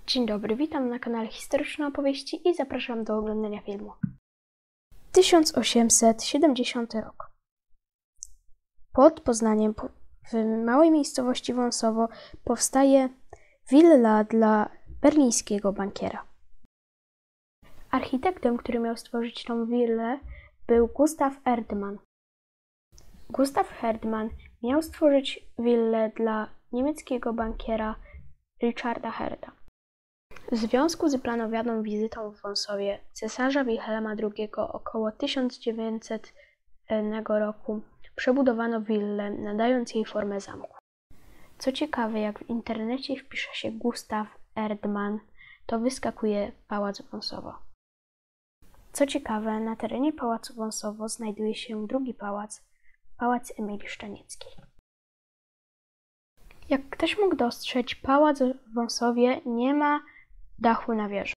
Dzień dobry, witam na kanale Historyczne Opowieści i zapraszam do oglądania filmu. 1870 rok. Pod Poznaniem, w małej miejscowości Wąsowo, powstaje willa dla berlińskiego bankiera. Architektem, który miał stworzyć tą willę, był Gustav Erdmann. Gustav Erdmann miał stworzyć willę dla niemieckiego bankiera Richarda Herda. W związku z planowaną wizytą w Wąsowie cesarza Wilhelma II około 1900 roku przebudowano willę, nadając jej formę zamku. Co ciekawe, jak w internecie wpisze się Gustav Erdmann, to wyskakuje Pałac Wąsowo. Co ciekawe, na terenie Pałacu Wąsowo znajduje się drugi pałac, Pałac Emilii Szczenieckiej. Jak ktoś mógł dostrzec, pałac w Wąsowie nie ma dachu na wieży.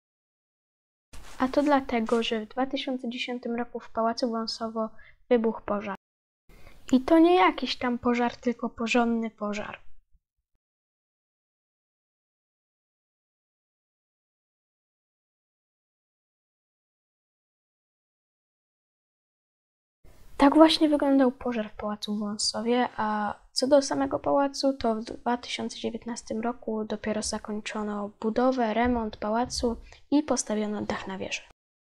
A to dlatego, że w 2010 roku w Pałacu Wąsowo wybuchł pożar. I to nie jakiś tam pożar, tylko porządny pożar. Tak właśnie wyglądał pożar w Pałacu w Wąsowie, a co do samego pałacu, to w 2019 roku dopiero zakończono budowę, remont pałacu i postawiono dach na wieży.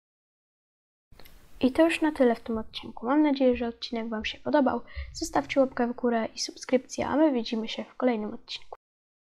I to już na tyle w tym odcinku. Mam nadzieję, że odcinek Wam się podobał. Zostawcie łapkę w górę i subskrypcję, a my widzimy się w kolejnym odcinku.